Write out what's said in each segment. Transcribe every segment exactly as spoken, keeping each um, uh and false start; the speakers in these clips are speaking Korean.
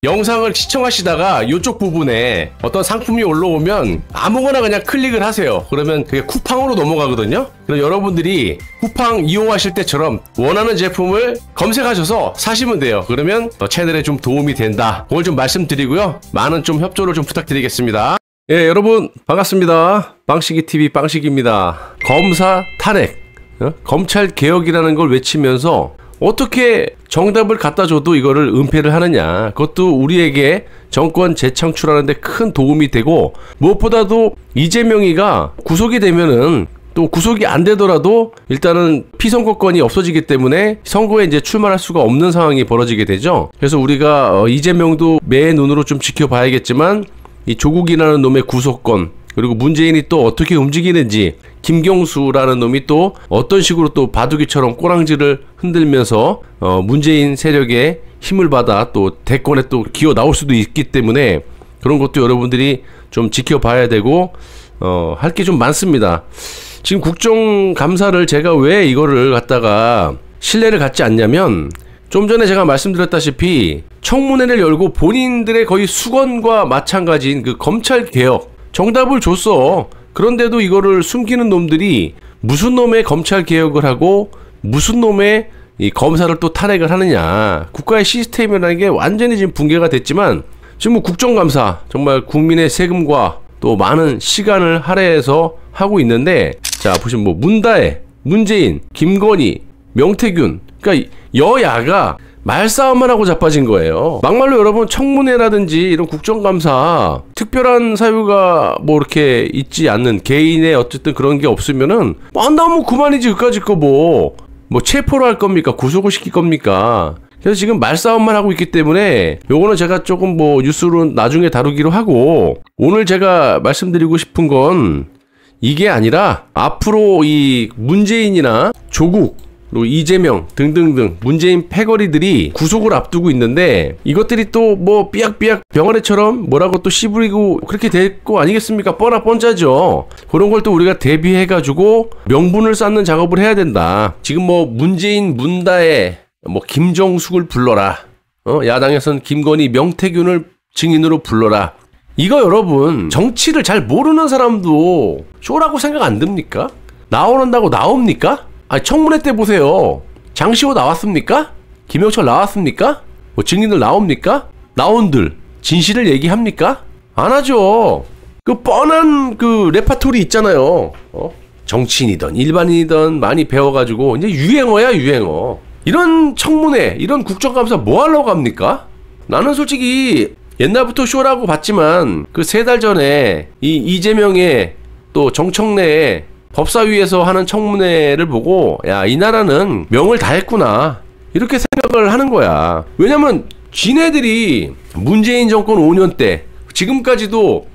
영상을 시청하시다가 이쪽 부분에 어떤 상품이 올라오면 아무거나 그냥 클릭을 하세요. 그러면 그게 쿠팡으로 넘어가거든요. 그럼 여러분들이 쿠팡 이용하실 때처럼 원하는 제품을 검색하셔서 사시면 돼요. 그러면 채널에 좀 도움이 된다. 그걸 좀 말씀드리고요. 많은 좀 협조를 좀 부탁드리겠습니다. 예, 여러분 반갑습니다. 빵식이티비 빵식입니다. 검사 탄핵, 어? 검찰 개혁이라는 걸 외치면서 어떻게 정답을 갖다 줘도 이거를 은폐를 하느냐. 그것도 우리에게 정권 재창출하는 데 큰 도움이 되고, 무엇보다도 이재명이가 구속이 되면은 또 구속이 안 되더라도 일단은 피선거권이 없어지기 때문에 선거에 이제 출마할 수가 없는 상황이 벌어지게 되죠. 그래서 우리가 어, 이재명도 매 눈으로 좀 지켜봐야겠지만 이 조국이라는 놈의 구속권, 그리고 문재인이 또 어떻게 움직이는지, 김경수라는 놈이 또 어떤 식으로 또 바둑이처럼 꼬랑지를 흔들면서 어 문재인 세력에 힘을 받아 또 대권에 또 기어 나올 수도 있기 때문에 그런 것도 여러분들이 좀 지켜봐야 되고 어 할 게 좀 많습니다. 지금 국정감사를 제가 왜 이거를 갖다가 신뢰를 갖지 않냐면, 좀 전에 제가 말씀드렸다시피 청문회를 열고 본인들의 거의 수건과 마찬가지인 그 검찰개혁 정답을 줬어. 그런데도 이거를 숨기는 놈들이 무슨 놈의 검찰 개혁을 하고 무슨 놈의 이 검사를 또 탄핵을 하느냐. 국가의 시스템이라는 게 완전히 지금 붕괴가 됐지만, 지금 뭐 국정감사 정말 국민의 세금과 또 많은 시간을 할애해서 하고 있는데, 자 보시면 뭐 문다혜, 문재인, 김건희, 명태균, 그러니까 여야가 말싸움만 하고 자빠진 거예요. 막말로 여러분 청문회라든지 이런 국정감사 특별한 사유가 뭐 이렇게 있지 않는 개인의 어쨌든 그런 게 없으면은 뭐 안 나오면 그만이지. 그까짓 거 뭐 뭐 체포를 할 겁니까? 구속을 시킬 겁니까? 그래서 지금 말싸움만 하고 있기 때문에 요거는 제가 조금 뭐 뉴스로 나중에 다루기로 하고, 오늘 제가 말씀드리고 싶은 건 이게 아니라 앞으로 이 문재인이나 조국 그리고 이재명 등등등 문재인 패거리들이 구속을 앞두고 있는데, 이것들이 또 뭐 삐약삐약 병아리처럼 뭐라고 또 씨부리고 그렇게 될 거 아니겠습니까? 뻔하 뻔짜죠. 그런 걸 또 우리가 대비해가지고 명분을 쌓는 작업을 해야 된다. 지금 뭐 문재인, 문다혜, 뭐 김정숙을 불러라, 어? 야당에선 김건희, 명태균을 증인으로 불러라. 이거 여러분 정치를 잘 모르는 사람도 쇼라고 생각 안 듭니까? 나오는다고 나옵니까? 아, 청문회 때 보세요. 장시호 나왔습니까? 김영철 나왔습니까? 뭐 증인들 나옵니까? 나온들 진실을 얘기합니까? 안 하죠. 그 뻔한 그 레파토리 있잖아요. 어? 정치인이든 일반인이든 많이 배워가지고 이제 유행어야 유행어. 이런 청문회, 이런 국정감사 뭐 하려고 합니까? 나는 솔직히 옛날부터 쇼라고 봤지만 그 세 달 전에 이 이재명의 또 정청래의 법사위에서 하는 청문회를 보고, 야, 이 나라는 명을 다했구나, 이렇게 생각을 하는 거야. 왜냐면 지네들이 문재인 정권 오 년 때 지금까지도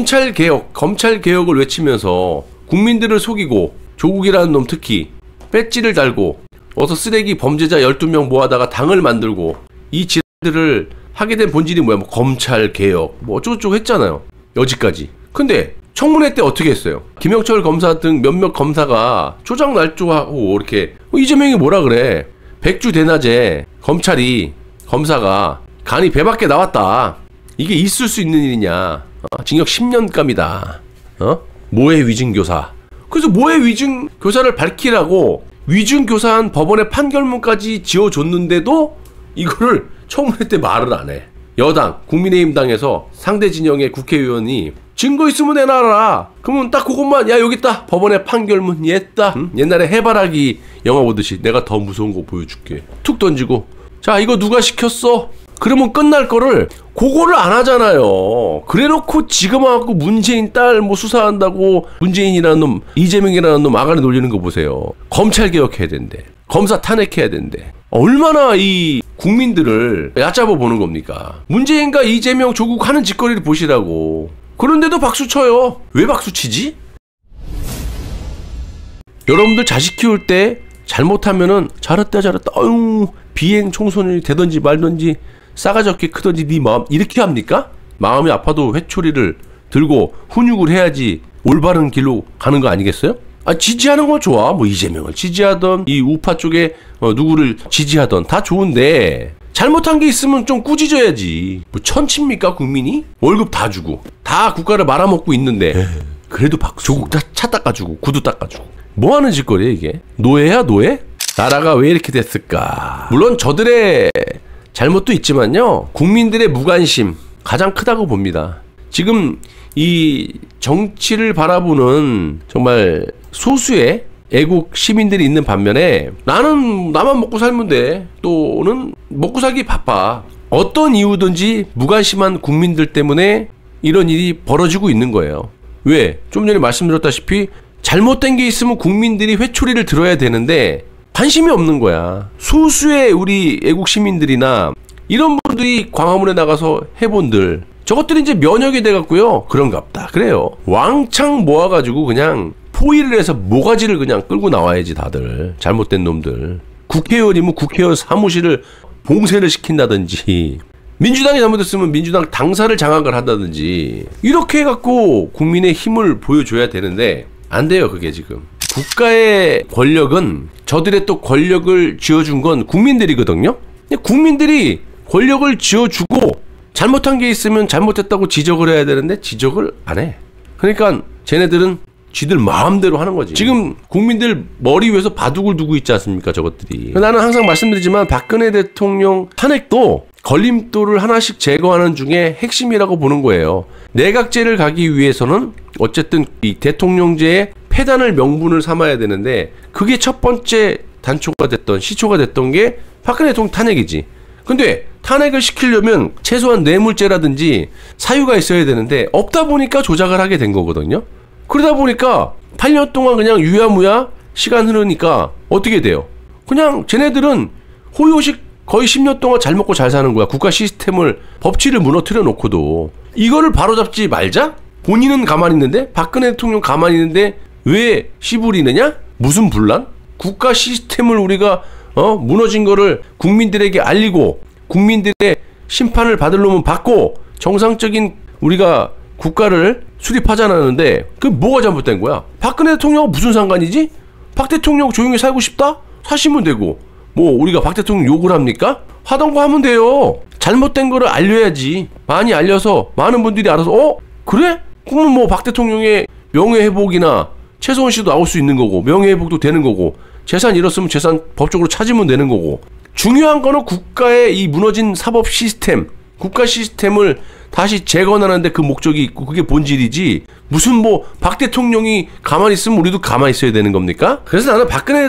검찰개혁 검찰개혁을 외치면서 국민들을 속이고, 조국이라는 놈 특히 배지를 달고 어서 쓰레기 범죄자 열두 명 모아다가 당을 만들고, 이 지네들을 하게 된 본질이 뭐야? 뭐 검찰개혁 뭐 어쩌고저쩌고 했잖아요, 여지까지. 근데 청문회 때 어떻게 했어요? 김영철 검사 등 몇몇 검사가 조장날조하고 이렇게, 어, 이재명이 뭐라 그래? 백주 대낮에 검찰이, 검사가 간이 배 밖에 나왔다, 이게 있을 수 있는 일이냐? 어, 징역 십 년감이다. 어? 모해 위증교사. 그래서 모해 위증교사를 밝히라고 위증교사한 법원의 판결문까지 지어줬는데도 이거를 청문회 때 말을 안 해. 여당, 국민의힘당에서 상대 진영의 국회의원이 증거 있으면 내놔라. 그러면 딱 그것만, 야 여기 있다, 법원의 판결문 얘다, 응? 옛날에 해바라기 영화 보듯이 내가 더 무서운 거 보여줄게, 툭 던지고, 자 이거 누가 시켰어? 그러면 끝날 거를 그거를 안 하잖아요. 그래놓고 지금 와갖고 문재인 딸 뭐 수사한다고 문재인이라는 놈, 이재명이라는 놈 아가리 놀리는 거 보세요. 검찰 개혁해야 된대, 검사 탄핵해야 된대. 얼마나 이 국민들을 얕잡아 보는 겁니까? 문재인과 이재명, 조국 하는 짓거리를 보시라고. 그런데도 박수 쳐요. 왜 박수 치지? 여러분들 자식 키울 때 잘못하면은 잘했다 잘했다, 어휴, 비행 청소년이 되든지 말든지 싸가지 없게 크든지 네 마음 이렇게 합니까? 마음이 아파도 회초리를 들고 훈육을 해야지 올바른 길로 가는 거 아니겠어요? 아, 지지하는 건 좋아. 뭐 이재명을 지지하던 이 우파 쪽에 어, 누구를 지지하던 다 좋은데, 잘못한 게 있으면 좀 꾸짖어야지. 뭐 천치입니까 국민이? 월급 다 주고 다 국가를 말아먹고 있는데 에이, 그래도 박수. 조국 다 차 닦아주고 구두 닦아주고 뭐 하는 짓거리야 이게? 노예야 노예? 나라가 왜 이렇게 됐을까? 물론 저들의 잘못도 있지만요, 국민들의 무관심 가장 크다고 봅니다. 지금 이 정치를 바라보는 정말 소수의 애국 시민들이 있는 반면에 나는 나만 먹고 살면 돼, 또는 먹고 살기 바빠, 어떤 이유든지 무관심한 국민들 때문에 이런 일이 벌어지고 있는 거예요. 왜? 좀 전에 말씀드렸다시피 잘못된 게 있으면 국민들이 회초리를 들어야 되는데 관심이 없는 거야. 소수의 우리 애국 시민들이나 이런 분들이 광화문에 나가서 해본들 저것들이 이제 면역이 돼갖고요, 그런갑다. 그래요. 왕창 모아가지고 그냥 포위를 해서 모가지를 그냥 끌고 나와야지 다들. 잘못된 놈들. 국회의원이면 국회의원 사무실을 봉쇄를 시킨다든지, 민주당이 잘못했으면 민주당 당사를 장악을 한다든지, 이렇게 해갖고 국민의 힘을 보여줘야 되는데 안 돼요. 그게 지금 국가의 권력은, 저들의 또 권력을 쥐어준 건 국민들이거든요. 국민들이 권력을 쥐어주고 잘못한 게 있으면 잘못했다고 지적을 해야 되는데 지적을 안 해. 그러니까 쟤네들은 쥐들 마음대로 하는 거지. 지금 국민들 머리 위에서 바둑을 두고 있지 않습니까 저것들이. 나는 항상 말씀드리지만 박근혜 대통령 탄핵도 걸림돌을 하나씩 제거하는 중에 핵심이라고 보는 거예요. 내각제를 가기 위해서는 어쨌든 이 대통령제의 폐단을 명분을 삼아야 되는데, 그게 첫 번째 단초가 됐던 시초가 됐던 게 박근혜 대통령 탄핵이지. 근데 탄핵을 시키려면 최소한 뇌물죄라든지 사유가 있어야 되는데 없다 보니까 조작을 하게 된 거거든요. 그러다 보니까 팔 년 동안 그냥 유야무야 시간 흐르니까 어떻게 돼요? 그냥 쟤네들은 호요식 거의 십 년 동안 잘 먹고 잘 사는 거야. 국가 시스템을, 법치를 무너뜨려 놓고도. 이거를 바로잡지 말자? 본인은 가만히 있는데, 박근혜 대통령 가만히 있는데 왜 씨부리느냐? 무슨 분란? 국가 시스템을 우리가 어 무너진 거를 국민들에게 알리고 국민들의 심판을 받을 놈은 받고 정상적인 우리가 국가를 수립하자는데, 그 뭐가 잘못된 거야? 박근혜 대통령하고 무슨 상관이지? 박 대통령 조용히 살고 싶다? 사시면 되고, 뭐 우리가 박 대통령 욕을 합니까? 하던 거 하면 돼요. 잘못된 거를 알려야지. 많이 알려서 많은 분들이 알아서 어? 그래? 그러면 뭐 박 대통령의 명예회복이나 최소원 씨도 나올 수 있는 거고, 명예회복도 되는 거고, 재산 잃었으면 재산 법적으로 찾으면 되는 거고. 중요한 거는 국가의 이 무너진 사법 시스템, 국가 시스템을 다시 재건하는데 그 목적이 있고 그게 본질이지, 무슨 뭐 박 대통령이 가만히 있으면 우리도 가만히 있어야 되는 겁니까? 그래서 나는 박근혜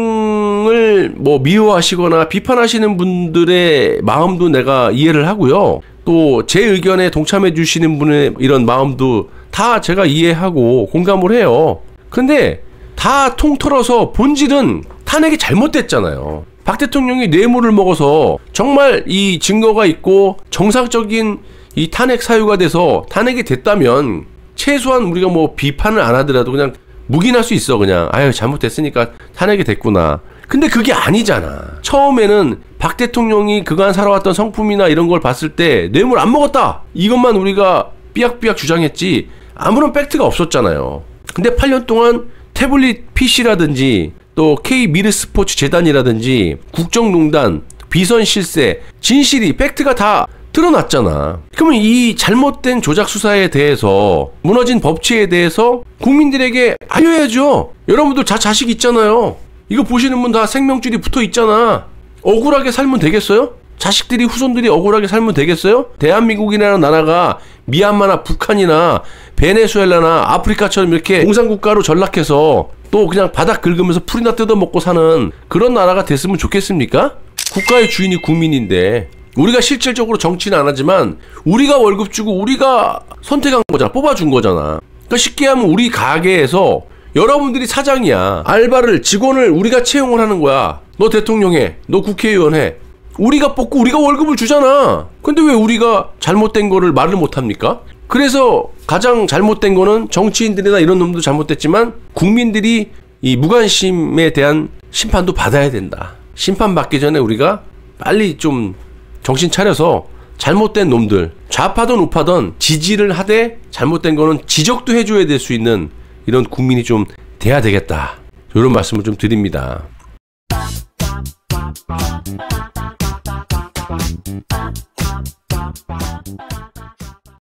대통령을 뭐 미워하시거나 비판하시는 분들의 마음도 내가 이해를 하고요, 또 제 의견에 동참해 주시는 분의 이런 마음도 다 제가 이해하고 공감을 해요. 근데 다 통틀어서 본질은 탄핵이 잘못됐잖아요. 박 대통령이 뇌물을 먹어서 정말 이 증거가 있고 정상적인 이 탄핵 사유가 돼서 탄핵이 됐다면 최소한 우리가 뭐 비판을 안 하더라도 그냥 묵인할 수 있어. 그냥 아유 잘못됐으니까 탄핵이 됐구나. 근데 그게 아니잖아. 처음에는 박 대통령이 그간 살아왔던 성품이나 이런 걸 봤을 때 뇌물 안 먹었다, 이것만 우리가 삐약삐약 주장했지 아무런 팩트가 없었잖아요. 근데 팔 년 동안 태블릿 피씨라든지 또 K미르스포츠 재단이라든지 국정농단, 비선 실세, 진실이 팩트가 다 드러났잖아. 그러면 이 잘못된 조작 수사에 대해서, 무너진 법치에 대해서 국민들에게 알려야죠. 여러분들 다 자식 있잖아요. 이거 보시는 분 다 생명줄이 붙어 있잖아. 억울하게 살면 되겠어요? 자식들이, 후손들이 억울하게 살면 되겠어요? 대한민국이라는 나라가 미얀마나 북한이나 베네수엘라나 아프리카처럼 이렇게 공산국가로 전락해서 또 그냥 바닥 긁으면서 풀이나 뜯어먹고 사는 그런 나라가 됐으면 좋겠습니까? 국가의 주인이 국민인데, 우리가 실질적으로 정치는 안 하지만 우리가 월급 주고 우리가 선택한 거잖아. 뽑아준 거잖아. 그러니까 쉽게 하면 우리 가게에서 여러분들이 사장이야. 알바를, 직원을 우리가 채용을 하는 거야. 너 대통령 해, 너 국회의원 해. 우리가 뽑고 우리가 월급을 주잖아. 근데 왜 우리가 잘못된 거를 말을 못합니까? 그래서 가장 잘못된 거는 정치인들이나 이런 놈도 잘못됐지만 국민들이 이 무관심에 대한 심판도 받아야 된다. 심판받기 전에 우리가 빨리 좀 정신 차려서 잘못된 놈들, 좌파든 우파든 지지를 하되 잘못된 거는 지적도 해줘야 될 수 있는 이런 국민이 좀 돼야 되겠다. 이런 말씀을 좀 드립니다.